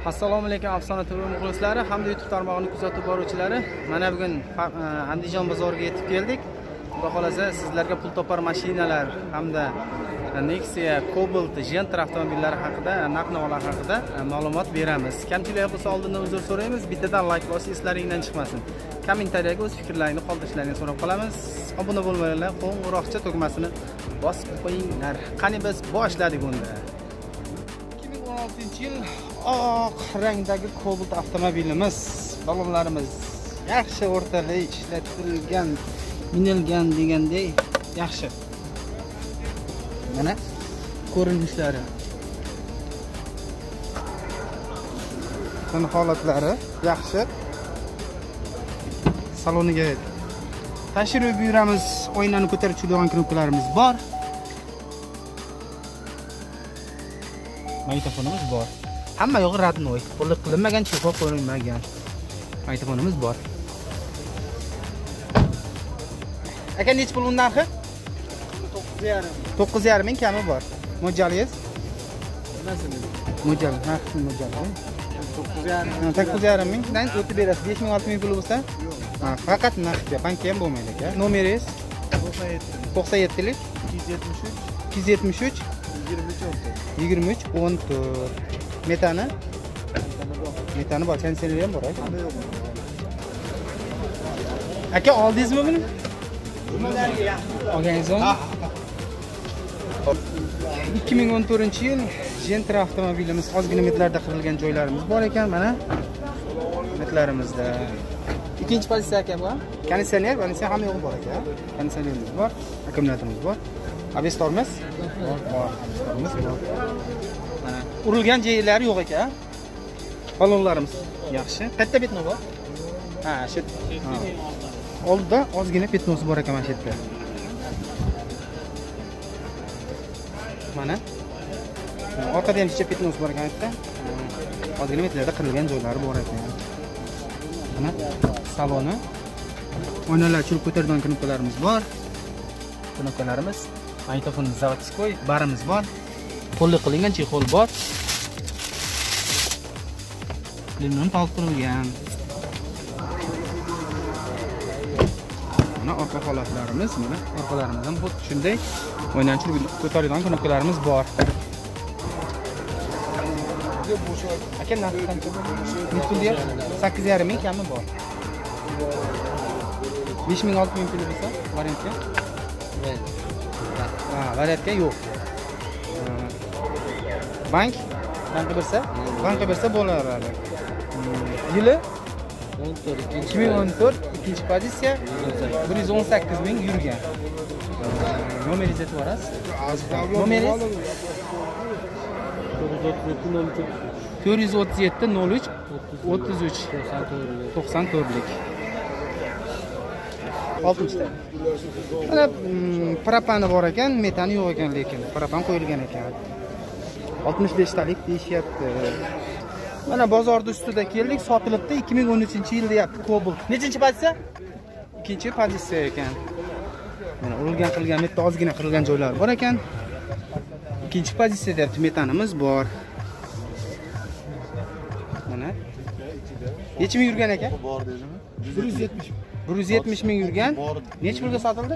Assalomu alaykum Afsona TV muxlislari hamda YouTube tarmog'ini kuzatib boruvchilari. Mana bugun Andijon bozoriga yetib keldik. Xudo xolasa sizlarga pul topar mashinalar hamda Nexia, Cobalt, Gentra avtomobillari haqida, narx-navolar haqida ma'lumot beramiz. Kamchilik bo'lsa oldindan uzr so'raymiz. Bittadan like bosing, eslaringizdan chiqmasin. Kommentariyaga o'z fikrlaringizni qoldirishlaringizni so'rab qolamiz. Obuna bo'lmaganlar qo'ng'iroqcha tugmasini bosib qo'yinglar. Qani biz boshladik unda. 2016-yil oq rangdagi Cobalt avtomobilimiz, balonlarimiz yaxshi o'rtada ishlatilgan, minilgan degandek yaxshi. Mana ko'rinishlari, holatlari yaxshi. Saloniga tashrif buyuramiz. Oynani ko'tarib chiqadigan knopkalarimiz bor. Mikrofonimiz bor. Hamma yo'g'i radnoy, qo'lib qilinmagan, chexol qo'yilmagan. Mikrofonimiz bor. Aka nech pul uni narxi? 9,5 ming kami bor. Mo'ljalingiz? Mo'ljal, narxi mo'ljal. 9,5 mingdan o'tib berasiz. 5 ming 6 ming pul bo'lsa? Ha, faqat naqdga, bankka ham bo'lmaydi aka. Nomeringiz? 97lik 273 23 14. Metani? Metani bor, konditsioner ham bor. Aka oldingizmi buni? Olganingizmi? 2014-yil Gentra avtomobilimiz ozgina metlarda qirilgan joylarimiz bor ekan, mana metlarimizda. Ikkinchi pozitsiya aka bu. Konditsioner ham yo'q bor aka. Konditsionerimiz bor, akkumulyatorimiz bor. ABS tormoz bor. Mana urilgan joylari yo'q aka. Balonlarimiz yaxshi. Katta betno bor. Ha, shu. Oldida ozgina petnosi bor ekan mana shu yerda. Mana orqada ham kichik petnosi bor ekan yerda. Ozgina metlarda qirilgan joylari bor ekan. Mana saloni. Oynalar chulib ko'taradigan knopkalarimiz bor. Knopkalarimiz, mikrofonimiz zavodskoy, barimiz bor. Qo'lli qilingan chexol bor. Limon tolqirilgan. Mana orqa holatlarimiz, mana orqalarimiz ham xuddi shunday o'ynanchib ko'taradigan knopkalarimiz bor. Aka narxi qancha? 8,5 ming kami bor. 5 ming 6 ming pul bo'lsa, variantga? Ha, variantga yo'q. Bankka bersa bo'laradi. Yili 2014, ikkinchi pozitsiya 118 ming yurgan. Nomeringizni aytib berasiz? Nomeringiz 437 03 33 94lik. 60ta. Mana propani bor ekan, metani yo'q ekan, lekin propan qo'yilgan ekan. 65talik deyishyapti. Mana bozorda ustida keldik, sotilibdi 2013-yil deyapti Cobalt. Nechinchi pozitsiya? Ikkinchi pozitsiya ekan. Mana urilgan qilgan, metda ozgina qirilgan joylari bor ekan. Ikkinchi pozitsiya deyapti, metanimiz bor. Mana. Necha ming yurgan ekan? Bor dedimi? 170 ming yurgan. Necha pulga sotildi?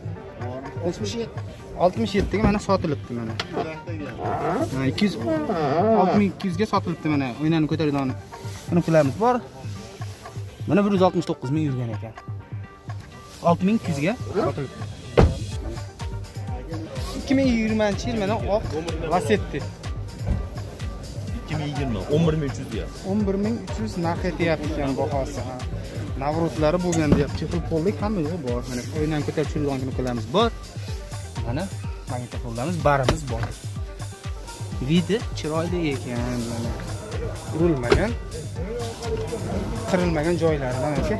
67 ga mana sotilibdi mana. Ha, 6200 ga sotilibdi mana. O'ynani ko'taradigan knopkalarimiz bor. Mana 169 ming yurgan ekan. 6200 ga sotilibdi. 2020-yil mana oq Lacetti. 2020 11300 deyapti. 11300 narx etyapti ekan bahosi. Navro'zlari bo'lgan deyapti. Chexol qo'llik hamma yo'q bor. Mana o'ynani ko'tarib turilgan knopkalarimiz bor. Mana magnitofonlarimiz, barimiz bor. Vidi chiroyli ekan, mana urilmagan, qirilmagan joylari mana aka.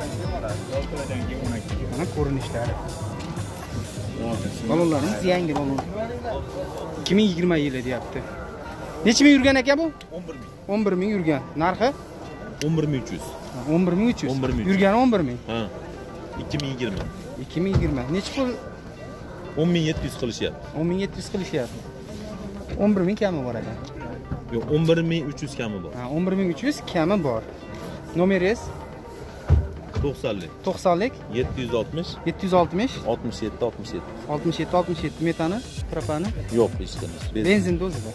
Mana ko'rinishlari. Balonlarimiz yangi balon. 2020 yili deyapti. Necha ming yurgan aka bu? 11 ming yurgan. Narxi 11300. 11300. Yurgan 11 ming. Ha. 2020. 2020. Necha pul? 10700 qilishyapti. 10700 qilishyapti. 11 ming kami bor ekan. Yo'q, 11300 kami bor. 11300 kami bor. Nomeringiz 90lik. 90lik 760 760 67 67. 67 67 metani, propani. Yo'q, hech qanday. Benzin dozida.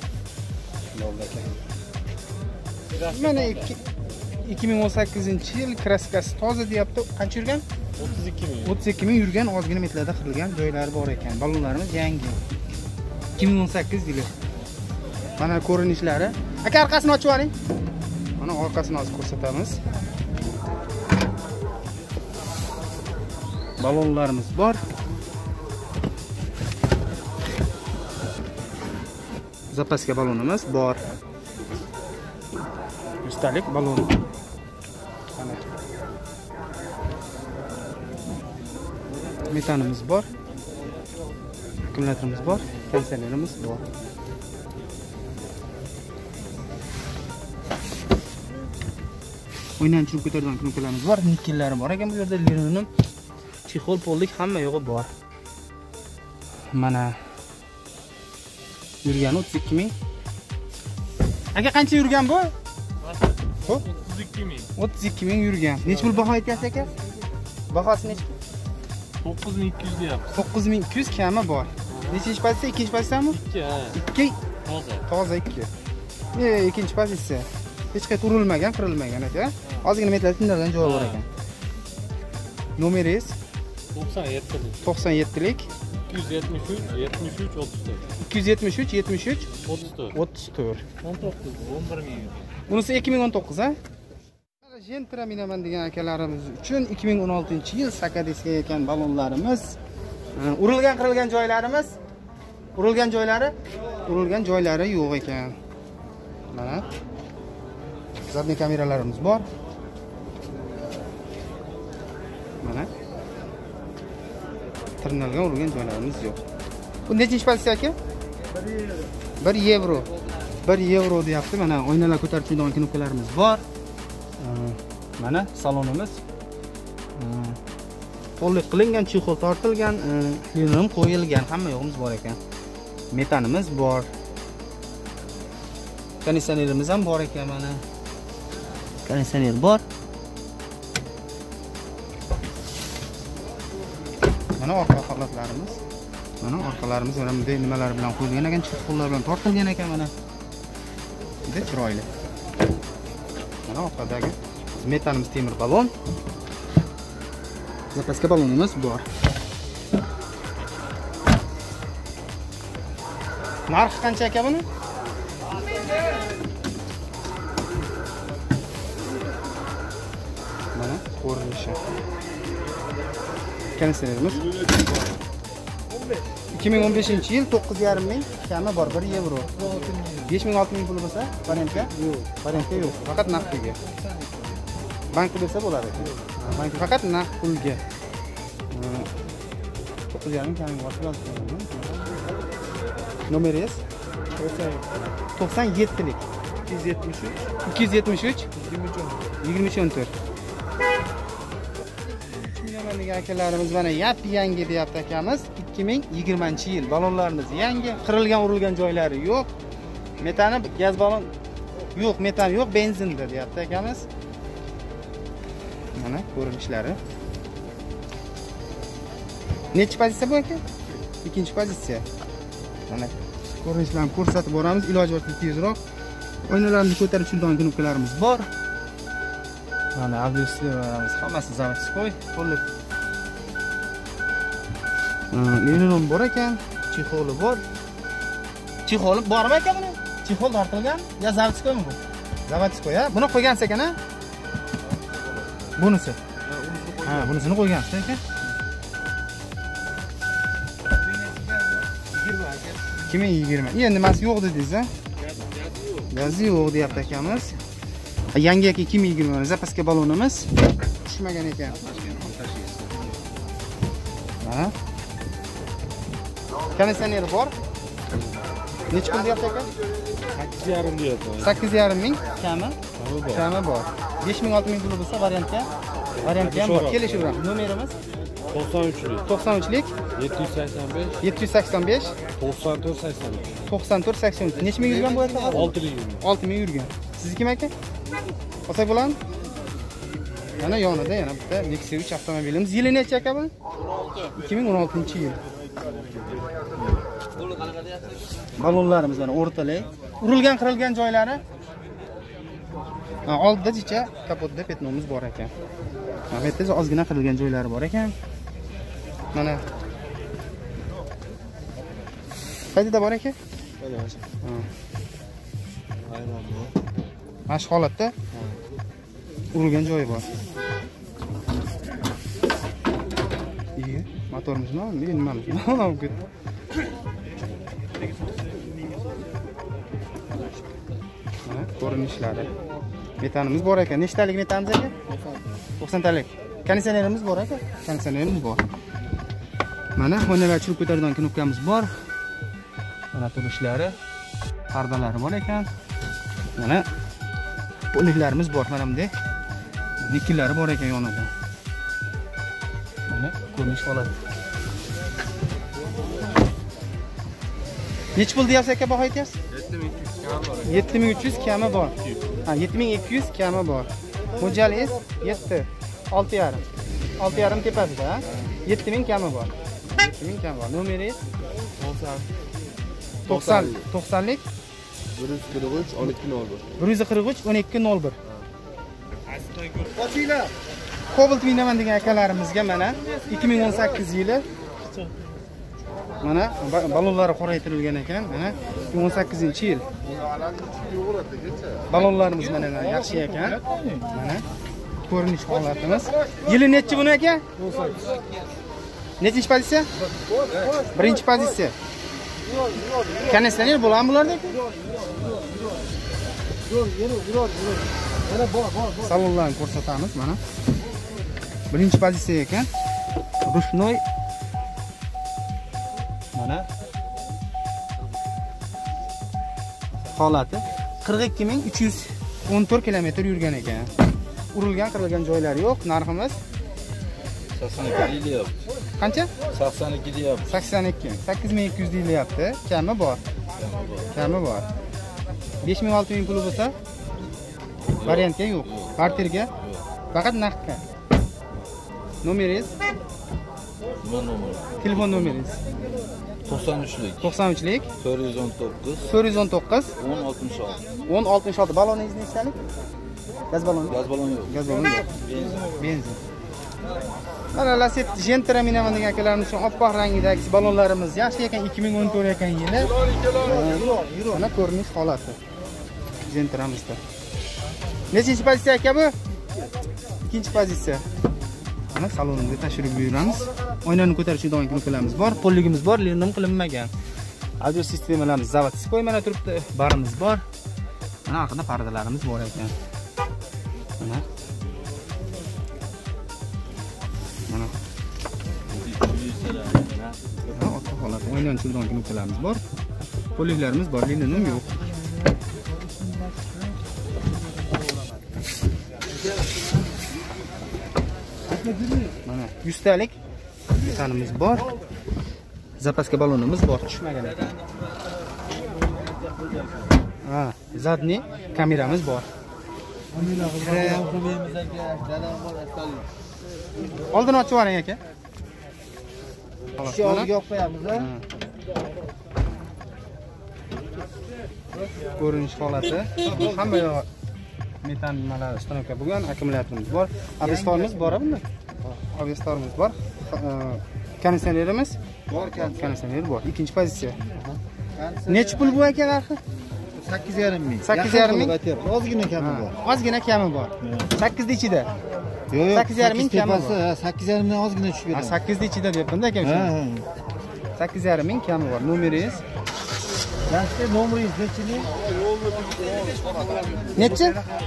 Mana 2018-yil kraskasi toza deyapti. Qancha yurgan? 32 ming yurgan, ozgina metrlarda qirilgan joylari bor ekan. Balonlarimiz yangi. 2018 yili. Mana ko'rinishlari. Aka orqasini ochib oling. Mana orqasini hozir ko'rsatamiz. Balonlarimiz bor. Zapaska balonimiz bor. Ustalik balon. Metanimiz bor. Akkumulyatorimiz bor. Konditsionerimiz bor. O'yindan tushib ko'targan knopkalarimiz bor. Nikellari bor ekan bu yerda. Linoleum, chexol, pollik hamma yo'g'i bor. Mana yurgani 32 ming. Aka qancha yurgan bu? 32 ming. 32 ming yurgan. Nech pul baho aytyapsiz aka? Bahosi nech? 9200 deyapti. 9200 kami bor. Nechinchi pozitsiya? Ikkinchi pozitsiyami? 2. Toza. Toza 2. Ikkinchi pozitsiya. Hech qayerda urilmagan, qirilmagan aka. Ozgina metrlarda tindirgan joyi bor ekan. Nomeringiz 97lik. 97lik 273 73 34. 273 73 34. 34. 19 11 ming. Bunisi 2019 ha? Gentra minaman degan akalarimiz uchun 2016-yil Sakadiska ekan balonlarimiz. Urilgan qirilgan joylarimiz, urilgan joylari yo'q ekan. Mana zadniy kameralarimiz bor. Mana tirnalgan urilgan joylarimiz yo'q. Bu nechinchi pozitsiya aka? 1 yevro. 1 yevro deyapti. Mana oynalar ko'tarib turadigan knopkalarimiz bor. Mana salonimiz. Qo'llik qilingan, chexol tortilgan, linoleum qo'yilgan, hamma yo'g'imiz bor ekan. Metanimiz bor. Konditsionerimiz ham bor ekan mana. Konditsioner bor. Mana orqa holatlarimiz. Mana orqalarimiz mana bunday nimalar bilan qo'yilgan ekan, chexollar bilan tortilgan ekan mana. Juda chiroyli. Mana orqadagi metanimiz temir balon. Zapaska balonimiz bor. Narxi qancha aka buni? Mana ko'rinishi. Konditsionerimiz 2015-yil 9,5 ming kami bor, 1 yevro. 5 ming 6 ming puli bo'lsa, variantga? Yo'q. Variantga yo'q, faqat naqdga. Bankda bo'lsa bo'ladi. Bank faqat naqd pulga. 9,5 ming kami bor. Nomeringiz 97lik 273 2314. Degan akalarimiz mana yangi deyapti akamiz. 2020-yil balonlarimiz yangi, qirilgan urilgan joylari yo'q. Metani gaz balon yo'q, metan yo'q, benzinda deyapti akamiz. Mana ko'rinishlari. Nechi pozitsiya bu aka? Ikkinchi pozitsiya. Mana ko'rinishlarni ko'rsatib boramiz. Iloji boricha tezroq. Oynalarni ko'tarib tushiradigan knopkalarimiz bor. Mana avtomobillarimiz hammasi zavodskoy, to'liq. Linoleum bor ekan, chexoli bor. Chexoli bormi ekan buni? Chexol tortilgan? Ya zavodskoymi bu? Zavodskoy, ha? Buni qo'ygansiz ekan, ha? Bunisi. Ha, bunisini qo'ygansiz ekan. 2020. Endi nimasi yo'q dedingiz, ha? Gazi yo'q deyapti akamiz. Yangi 2020 zapaska balonimiz tushmagan ekan. Ha? Konditsioner bor. Necha pul deyapti aka? 8,5 deyapti. 8,5 ming kami? Kami bor. 5 ming 6 ming puli bo'lsa variantga ham bor. Kelishuv bilan. Nomerimiz 93'lük. 93'lik 785, 785 94, 83. 94 83. Necha ming yurgan bu aka? 6 ming. 6 ming yurgan. Sizniki kim aka? Olsak bo'ladimi? Mana yonida yana bitta Nexia 3 avtomobilimiz. Yili necha aka bu? 2016-yil. Balonlarimiz mana o'rtalik. Urilgan, qirilgan joylari. Oldida jicha kapotda petnomiz bor ekan. Mana bu yerda ozgina qirilgan joylari bor ekan. Mana qayerda bor ekan? Mana shu holatda urilgan joyi bor. İyi. Motorimiz nima? Bilmamiz. Mana bu. Mana ko'rinishlari. Metanimiz bor ekan. Nechtalik metanimiz aka? 90 talik. Konditsionerimiz bor aka. Konditsionerimiz bor. Mana xonalar chirib ko'taradigan knopkamiz bor. Mana turishlari, pardalari bor ekan. Mana o'liklarimiz bor mana bunday. Nikillari bor ekan yonida. Mana ko'rinish holati. Nech pul deyapsiz aka, baho aytyapsiz? 7300 kami bor. Ha, 7200 kami bor. Mo'jalingiz 7, 6,5. 6,5 tepasida, ha? 7000 kami bor. 7000 kami bor. Nomeringiz 90lik 143 1201. 143 1201. Ochinglar. Cobalt minaman degan akalarimizga mana 2018 yili mana balonlari qoraytirilgan ekan. Mana 2018-yil. Balonlarimiz mana yaxshi ekan. Mana ko'rinish holatimiz. Yili nechi buni aka? 18. Nechinchi pozitsiya? Birinchi pozitsiya. Konditsioner bo'ladimi bularda? Salonlarni ko'rsatamiz mana. Birinchi pozitsiya ekan. Rushnoy. Mana holati 42314 kilometr yurgan ekan. Urilgan, qirilgan joylari yo'q. Narximiz 82 deyapti. qancha? 82 deyapti. 82. 8200 deyilyapti. Kami bor. Kami bor. 5000 6000 puli bo'lsa variantga yo'q. Barterga faqat naqdga. Nomeringiz? Nima nomer? Telefon nomeringiz? 93lik. 93lik 419 419 1066. 1066. Baloningiz nechtalik? Gaz baloni? Gaz balon yo'q. Gaz baloni yo'q. Benzin. Mana Lacetti Gentra minaman degan akalarimiz uchun oppoq rangidagi balonlarimiz yaxshi ekan, 2014 ekan yili. Mana ko'rinish holati. Gentramizda. Nechinchi pozitsiya aka bu? Ikkinchi pozitsiya. Mana salonimizga tashrif buyuramiz. Oynani ko'tarishadigan knopkalarimiz bor, polligimiz bor, lirnim qilinmagan. Audio sistemalarimiz zavodskiy mana turibdi, barimiz bor. Mana orqada pardalarimiz bor ekan. Mana. Mana. Orqa holat, oynani tushiradigan knopkalarimiz bor. Polliglarimiz bor, lirnim yo'q. Mana 100 talik metanimiz bor. Zapaska balonimiz bor, tushmagan ekan. Ha, zadniy kameramiz bor. Oldin ochib yuboring aka. Shu oldiga olib qo'yamiz. Ko'rinish holati. Hamma yoq metan nimalar stanoka bo'lgan, akkumulyatorimiz bor. Avestorimiz bor bunda. Avestorimiz bor. Konditsionerimiz bor, konditsioner bor. Ikkinchi pozitsiya. Necha pul bu aka narxi? 8,5 ming. 8,5 ming. Ozgina kami bor. Ozgina kami bor. 8 da ichida. Yo'q, 8,5 ming kami bor. 8,5 mingdan ozgina tushib Ha, ketadi. 8 da ichida deyapman-da aka o'sha. 8,5 ming kami bor. Nomeringiz? Yaxshi, nomeringiz nechilik? Necha?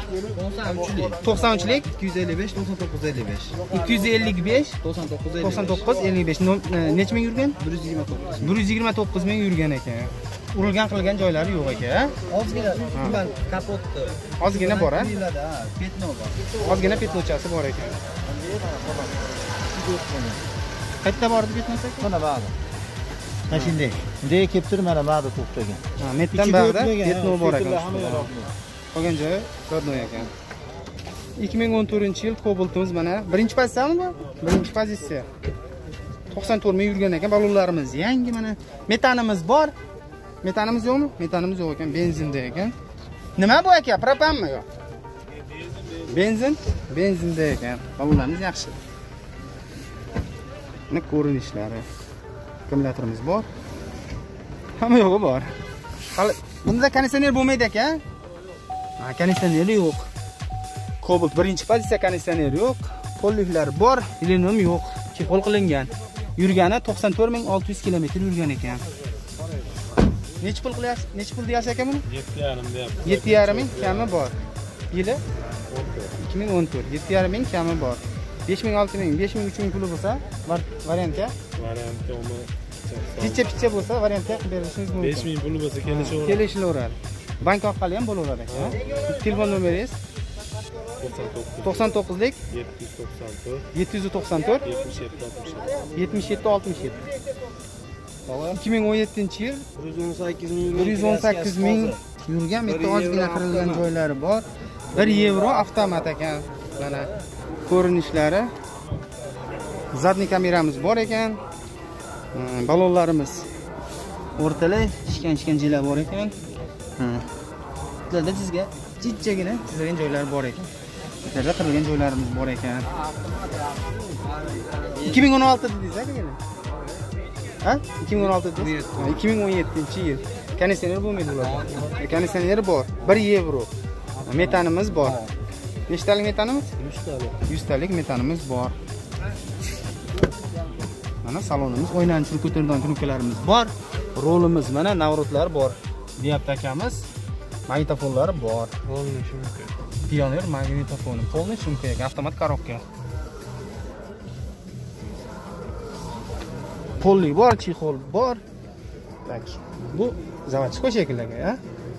93lik. 93lik 255 9955. 255 9955. 99 55. Necha ming yurgan? 129. 129 ming yurgan ekan. Urilgan, qilingan joylari yo'q ekan. Ozgina tuman kapotni. Ozgina bor, ha? Petno bor. Ozgina petnochasi bor ekan. Qayerda bor deb aytmasak? Mana ba'di. Mana shunday. Bunday kelib turib mana ba'di to'xtagan. Ha, metdan bag'da Betno bor ekan. Hamma yo'q. Qolgan joyi Rodnoy ekan. 2014-yil Cobalt'imiz mana birinchi pozitsiyami bu? Birinchi pozitsiya. 94 ming yurgan ekan balonlarimiz. Yangi mana metanimiz bor. Metanimiz yo'qmi? Metanimiz yo'q ekan, benzinda ekan. Nima bu aka? Propanmi yo'q? Benzin? Benzinda ekan. Balonlarimiz yaxshi. Mana ko'rinishlari. Akkumulyatorimiz bor. Hamma yo'g'i bor. Hali bunda konditsioner bo'lmaydi aka. Ha, konditsioner yo'q. Cobalt birinchi pozitsiya konditsioner yo'q. Polliklar bor, ilinum yo'q. Chexol qilingan. Yurgani 94600 km yurgan ekan. Necha pul qilyapsiz? Necha pul deyapsiz aka buni? 7,5 deyapti. 7,5 ming kami bor. Yili 2014. 7,5 ming kami bor. 5000, 6000, 5000, 3000 puli bo'lsa, variantga. Variantga uni Picha bo'lsa, variantga qilib berishingiz mumkin. 5000 puli bo'lsa kelishaveradi. Kelishaveradi. Bank orqali ham bo'laveradi aka. Telefon nomeringiz 99lik 794 794 77 67. 2017-yil 118 ming yurgan, bitta ozgina qirilgan joylari bor. 1 yevro avtomat ekan. Mana ko'rinishlari. Zadniy kameramiz bor ekan. Balonlarimiz o'rtalay ishkan joylar bor ekan. Bularda sizga jichchagina chizilgan joylar bor ekan. Bularda qirilgan joylarimiz bor ekan. 2016 dedingiz aka? Ha? 2016 dedingiz? 2017-yil. Konditsioner bo'lmaydi ularda. Konditsioneri bor. 1 yevro. Metanimiz bor. Nechtalik metanimiz? 100 talik. 100 talik metanimiz bor. Mana salonimiz, o'ynanchili ko'tarilgan knopkalarimiz bor. Rolimiz mana navrotlar bor. Deyapti akamiz. Magnitofonlar bor. Polni shumka. Pioner magnitofoni. Polni shumka, avtomat korobka. Polli bor, chexol bor. Tak. Bu заводской shekilli, ha?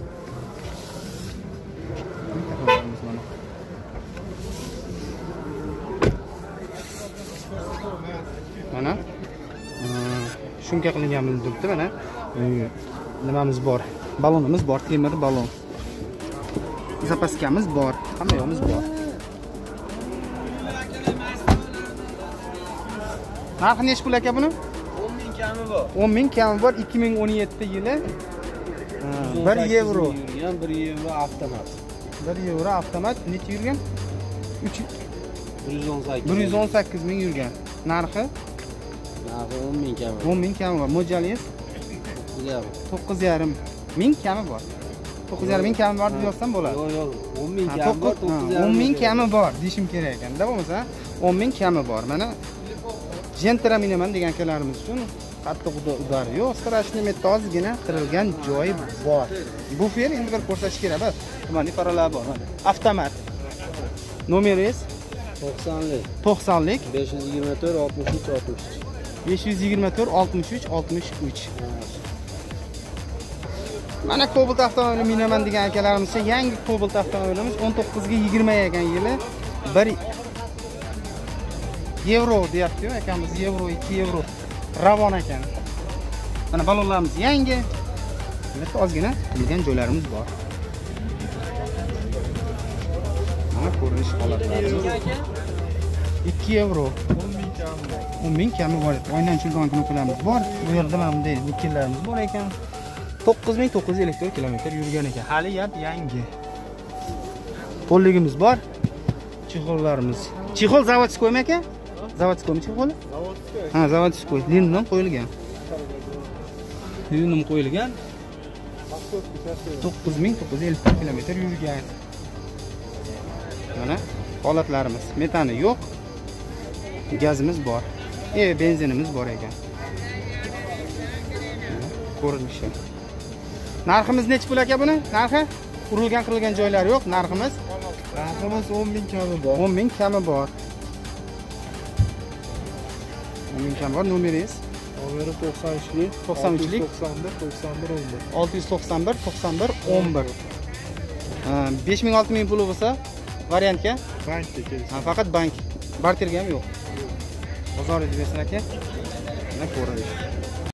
Mana shunga qilingan turibdi mana. Nimamiz bor? Balonimiz bor, temir balon. Zapaskamiz bor, hamma yo'miz bor. Narxi necha pul aka buni? 10 ming kami bor. 10 ming kami bor, 2017-yili 1 yevro. Yurgan 1 yevro avtomat. 1 yevro avtomat necha yurgan? 118. 118 ming yurgan. Narxi? Narxi 10 ming kami. 10 ming kami bor. Mo'ljallingiz? 9,5 ming kami bor. 9,5 ming kami bor deb yozsam bo'ladi. Yo'q, 10 ming kami bor, 10 ming kami bor deyishim kerak ekan-da, bo'lmasa 10 ming kami bor. Mana Gentra minaman degan akalarimiz uchun qattiq udari yo'q, strashni metozgina qirilgan joyi bor. Bu fer endi bir ko'rsatish kerak. Mana paralar bor. Avtomat. Nomeringiz 90lik. 90lik 524 63 63. 524 63 63. Mana Cobalt avtomobili minaman degan akalarimiz yangi Cobalt avtomobilimiz 19 ga 20 ekan yili 1 yevro deyapti-yu akamiz, yevro 2 yevro ravon ekan. Mana balonlarimiz yangi. Bitta ozgina qilgan joylarimiz bor. Mana ko'rinish holatlarimiz 2 yevro 10 ming kami bor. O'ynanchilgan knopkalarimiz bor. Bu yerda mana bunday nikkellarimiz bor ekan. 9900 kilometr yurgan ekan. Hali yangi. Polligimiz bor. Chexollarimiz. Chexol zavodskoymi aka? Zavodskoymi chexol? Zavodskoy. Ha, zavodskoy. Lindan qo'yilgan. Lindan qo'yilgan. 9950 kilometr yurgan. Mana holatlarimiz. Metani yo'q. Gazimiz bor. Benzinimiz bor ekan. Ko'rinishi. Narximiz necha pul aka buni? Narxi? Urilgan qirilgan joylari yo'q. Narximiz 10 ming kami bor. 10 ming kami bor. 10 ming kami bor. Nomeringiz? Nomeri 93lik 93lik 91 11. 691 5000 6000 puli bo'lsa variantga Bankda kelsin. faqat bank. Barterga ham yo'q. Bozoringiz bersin aka. Mana ko'ramiz.